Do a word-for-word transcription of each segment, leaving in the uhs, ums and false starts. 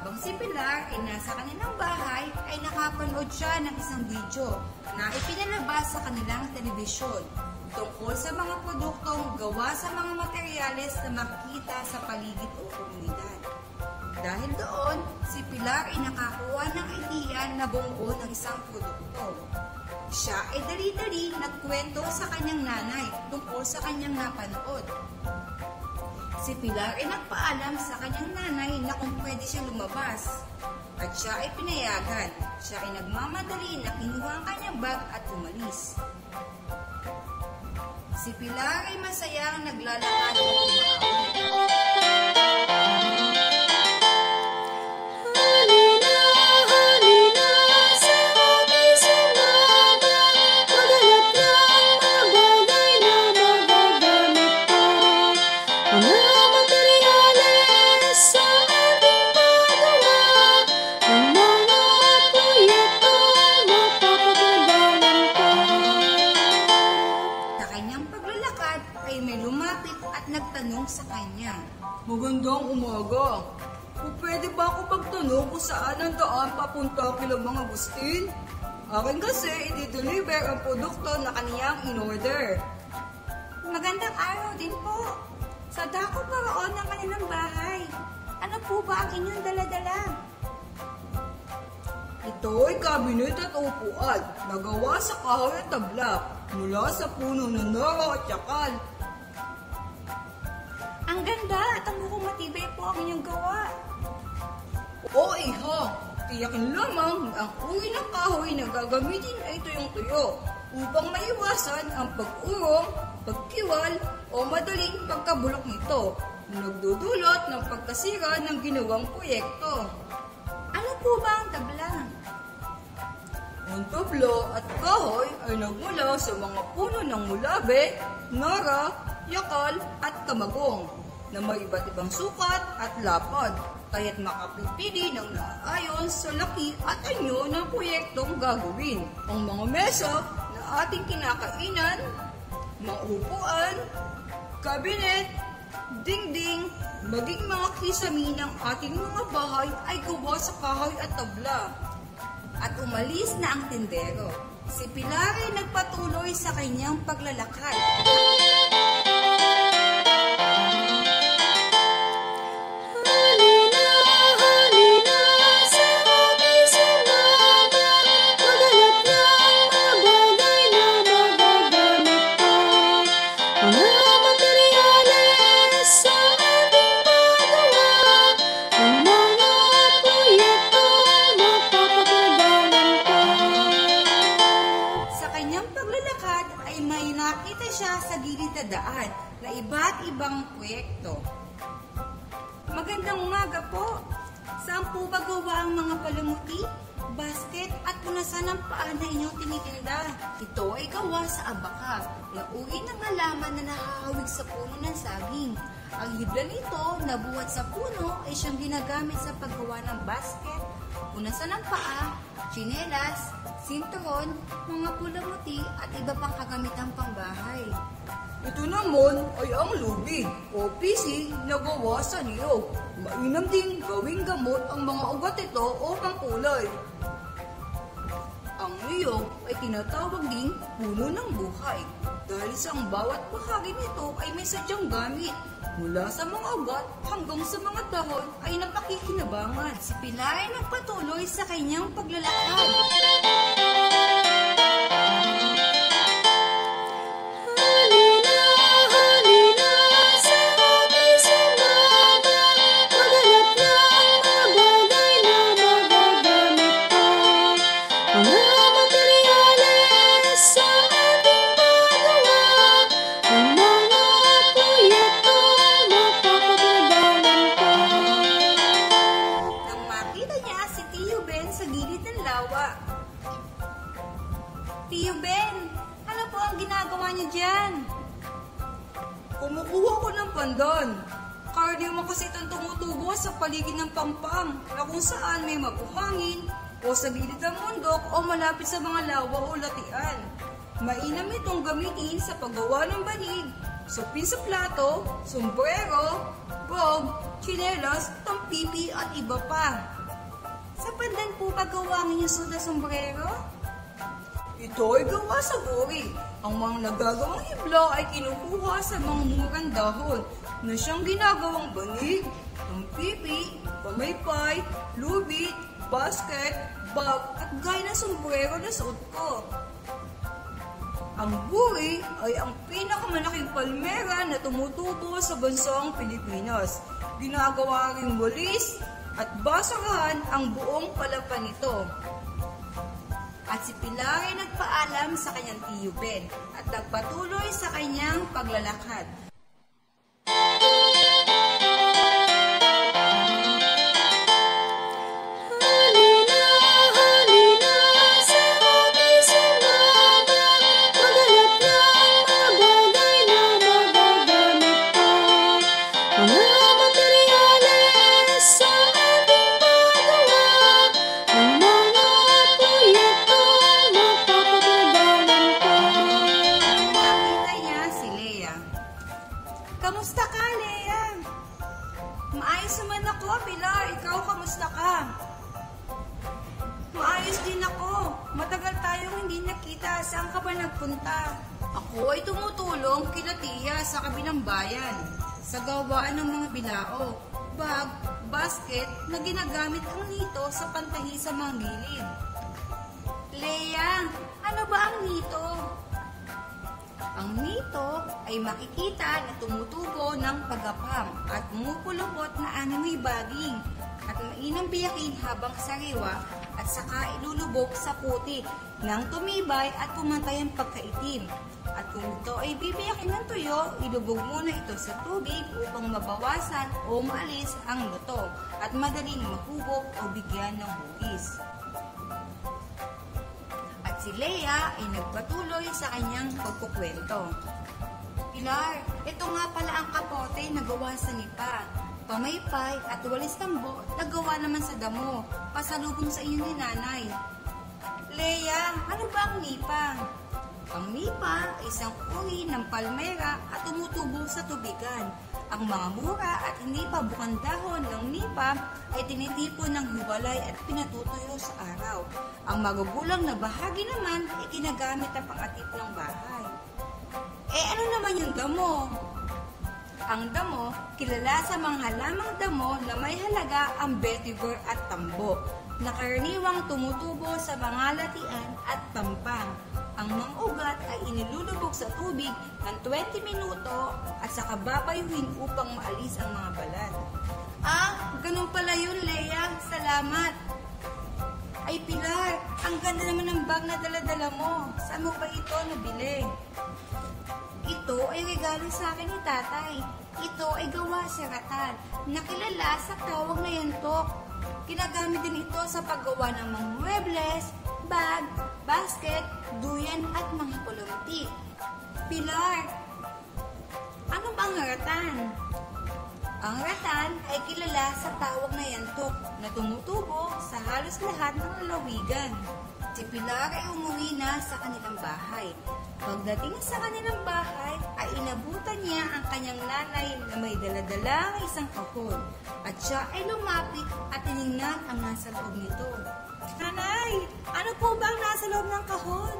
Habang si Pilar ay nasa kanilang bahay ay nakapanood siya ng isang video na ipinalabas sa kanilang telebisyon tungkol sa mga produktong gawa sa mga materyales na makikita sa paligid o komunidad. Dahil doon, si Pilar ay nakakuha ng idea na bumuo ng isang produkto. Siya ay dali-dali nagkwento sa kanyang nanay tungkol sa kanyang napanood. Si Pilar ay nagpaalam sa kanyang nanay na kung pwede siya lumabas. At siya ay pinayagan. Siya ay nagmamadali na kinuha ang kanyang bag at umalis. Si Pilar ay masayang naglalakad at kumakain. Ay may lumapit at nagtanong sa kanya. Magandang umaga. Kung pwede ba ako magtanong kung saan ang daan papunta kila mga Agustin? Akin kasi i-deliver ang produkto na kaniyang in-order. Magandang araw din po. Sa dako pa roon ng kanilang bahay. Ano po ba ang inyong daladala? Ito ay kabinet at upuan na gawa sa kahoy at tabla mula sa puno ng noro at yakal. Ang ganda at ang mukhang matibay po ang inyong gawa. Oo, iha. Tiyakin lamang na ang uri ng kahoy na gagamitin ay tuyong-tuyo upang maiwasan ang pag-urong, pagkiwal o madaling pagkabulok nito na nagdudulot ng pagkasira ng ginawang proyekto. Ano po ba ang tabla? Ang tabla at kahoy ay nagmula sa mga puno ng mulabe, nara, yakal at kamagong na may iba't ibang sukat at lapad, kaya't makapipili ng naayon sa laki at anyo ng proyektong gagawin. Ang mga mesa na ating kinakainan, mga upuan, kabinet, dingding, maging mga kisami ng ating mga bahay ay gawa sa kahoy at tabla. At umalis na ang tindero. Si Pilar ay nagpatuloy sa kanyang paglalakad. Nakita siya sa gilid na daan na iba't ibang proyekto. Magandang umaga po. Saan po ba gawa ang mga palamuti, basket at punasan ng paa na inyong tinitinda? Ito ay gawa sa abaka na uri ng halaman na nakahawig sa puno ng saging. Ang hibla nito na buhat sa puno ay siyang ginagamit sa paggawa ng basket, punasan ng paa, tsinelas, sinturon, mga pulamuti at iba pang kagamitang pangbahay. Ito naman ay ang lubid o pisi na gawa sa niyog. Mainam din gawing gamot ang mga ugat ito o pangkulay. Ang niyog ay tinatawag ding puno ng buhay dahil sa ang bawat bahagi nito ay may sadyang gamit. Mula sa mga ugat hanggang sa mga dahon ay napakikinabangan. Si Pilar ay nagpatuloy sa kanyang paglalakad. Tiyo Ben, ano po ang ginagawa niyo dyan? Kumukuha ko ng pandan. Cardio kasi itong tumutubo sa paligid ng pampang na kung saan may mabuhangin o sa gilid ng bundok o malapit sa mga lawa o latian. Mainam itong gamitin sa paggawa ng banig, supin sa plato, sombrero, bog, tsinelas, tampipi at iba pa. Sa pandan po ba gawa ang inyong suot na sombrero? Ito ay gawa sa buri. Ang mga nagagawang hibla ay kinukuha sa mga murang dahon na siyang ginagawang banig, pipi, pamaypay, lubid, basket, bag at gaya ng sombrero na suot ko. Ang buri ay ang pinakamalaking palmera na tumutubo sa bansang Pilipinas. Ginagawa ring walis at basurahan ang buong palapan nito. At si Pilar ay nagpaalam sa kanyang tiyo Ben at nagpatuloy sa kanyang paglalakad. Kamusta ka, Lea? Maayos naman ako, Pilar. Ikaw, kamusta ka? Maayos din ako. Matagal tayong hindi nakita. Saan ka ba nagpunta? Ako ay tumutulong kila Tia sa kabilang bayan. Sa gawaan ng mga bilao, bag, basket na ginagamit ang nito sa pantahi sa mga gilid. Lea, ano ba ang nito? Ang nito ay makikita na tumutubo ng pagapang at pumupulupot na animoy baging at mainang biyakin habang sariwa at saka ilulubog sa putik nang tumibay at pumantay ang pagkaitim. At kung ito ay bibiyakin ng tuyo, ilubog muna ito sa tubig upang mabawasan o maalis ang luto at madaling mahubog o bigyan ng hugis. Si Lea ay nagpatuloy sa kanyang pagkukwento. Pilar, ito nga pala ang kapote na gawa sa nipa, pamaypay at walis tambo na gawa naman sa damo, pasalubong sa inyo ni nanay. Lea, ano ba ang nipa? Ang nipa ay isang uri ng palmera at tumutubo sa tubigan. Ang mga mura at hindi pa bukang dahon ng nipa ay tinitipon ng hiwalay at pinatutuyo sa araw. Ang magugulang na bahagi naman ay ginagamit na pangatip ng bahay. Eh ano naman yung damo? Ang damo, kilala sa mga halamang damo na may halaga ang vetiver at tambo, na karaniwang tumutubo sa mga latian at pampang. Ang mga ugat ay inilulubog sa tubig ng twenty minuto at saka babayuhin upang maalis ang mga balat. Ah, ganun pala yun, Lea. Salamat. Ay, Pilar, ang ganda naman ng bag na dala-dala mo. Saan mo ba ito nabili? Ito ay regalo sa akin ni tatay. Ito ay gawa sa ratan, nakilala sa tawag na yantok. Ginagamit din ito sa paggawa ng mga muebles, bag, basket, duyan at mga kulunti. Pilar, ano ba ang ratan? Ang ratan ay kilala sa tawag na yantok na tumutubo sa halos lahat ng lalawigan. Si Pilar ay umuwi na sa kanilang bahay. Pagdating sa kanilang bahay, ay inabutan niya ang kanyang nanay na may daladalang isang kahon. At siya ay lumapit at tinignan ang nasa loob nito. Nanay, ano po ba ang nasa loob ng kahon?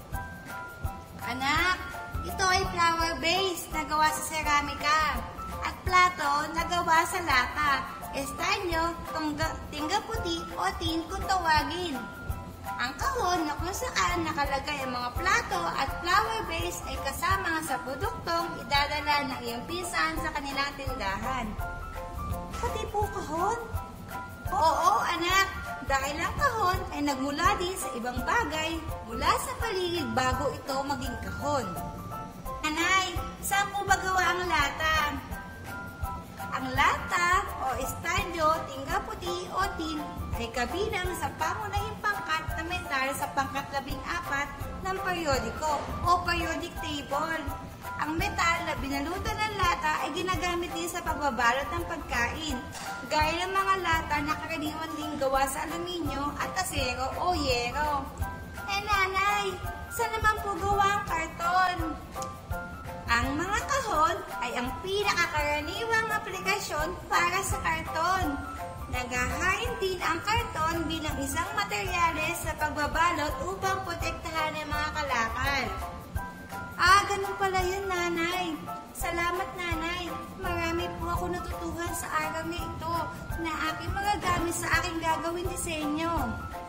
Anak, ito ay flower vase na gawa sa seramika at plato na gawa sa lata, estanyo, tingga puti o tin kung tawagin. Ang kahon na kung saan nakalagay ang mga plato at flower vase ay kasama sa produktong idadala ng iyong pinsan sa kanilang tindahan. Pati po kahon? Oo, anak. Dahil ang kahon ay nagmula din sa ibang bagay mula sa paligid bago ito maging kahon. Anay, saan po ba gawa ang lata? Ang lata o estadyo, tingga puti o tin ay kabilang sa pangunahing pangkat na metal sa pangkat labing apat ng periodiko o periodic table. Ang metal na binalutan ng lata ay ginagamit din sa pagbabalot ng pagkain, gaya ng mga lata na karaniwan din gawa sa aluminyo at asero o yero. Eh nanay, saan naman po gawa ang karton? Ang mga kahon ay ang pinakakaraniwang aplikasyon para sa karton. Naghahain din ang karton bilang isang materyales sa pagbabalot upang protektahan ang mga kalakal. Ah, ganun pala yun, Nanay. Salamat, Nanay. Marami po ako natutuhan sa araw na ito na aking magagamit sa aking gagawin disenyo.